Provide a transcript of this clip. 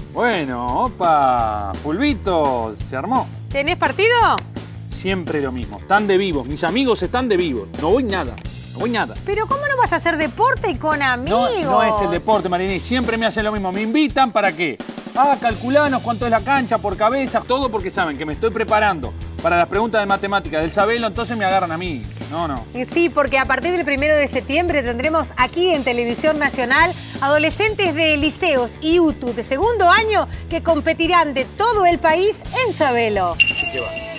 Bueno, opa, Fulvito, se armó. ¿Tenés partido? Siempre lo mismo, están de vivos, mis amigos están de vivos, no voy nada. No voy nada. Pero ¿cómo no vas a hacer deporte y con amigos? No es el deporte, Marini. Siempre me hacen lo mismo. ¿Me invitan para qué? Ah, calculanos cuánto es la cancha por cabeza. Todo porque saben que me estoy preparando para las preguntas de matemáticas del Sabelo. Entonces me agarran a mí. No. Sí, porque a partir del 1 de septiembre tendremos aquí en Televisión Nacional adolescentes de liceos y UTU de segundo año que competirán de todo el país en Sabelo. Así que va.